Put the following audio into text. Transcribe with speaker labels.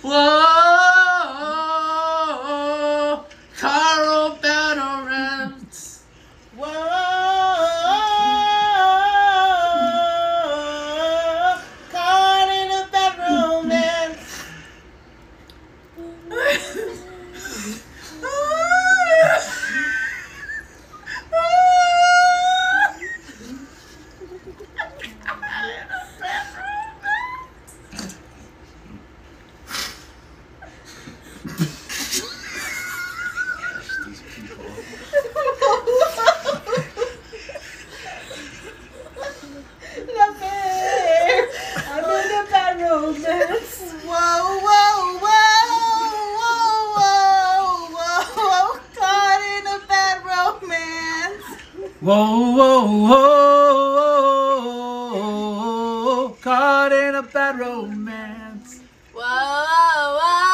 Speaker 1: Whoa, Carl Batterants.
Speaker 2: Whoa, caught in a bad romance.
Speaker 1: These people.
Speaker 2: Not fair. I'm in a bad romance. Whoa, whoa, whoa, whoa, whoa, whoa, caught in a bad romance.
Speaker 1: Whoa, whoa, whoa, caught in a bad romance.
Speaker 2: Whoa, whoa, whoa.